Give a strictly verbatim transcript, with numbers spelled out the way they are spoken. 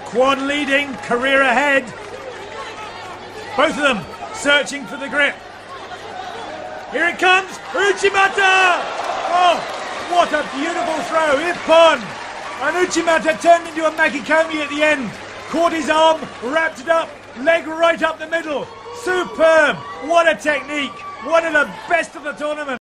Kwon leading, career ahead. Both of them searching for the grip. Here it comes, Uchimata! Oh, what a beautiful throw, Ippon! And Uchimata turned into a Makikomi at the end. Caught his arm, wrapped it up, leg right up the middle. Superb! What a technique! One of the best of the tournament.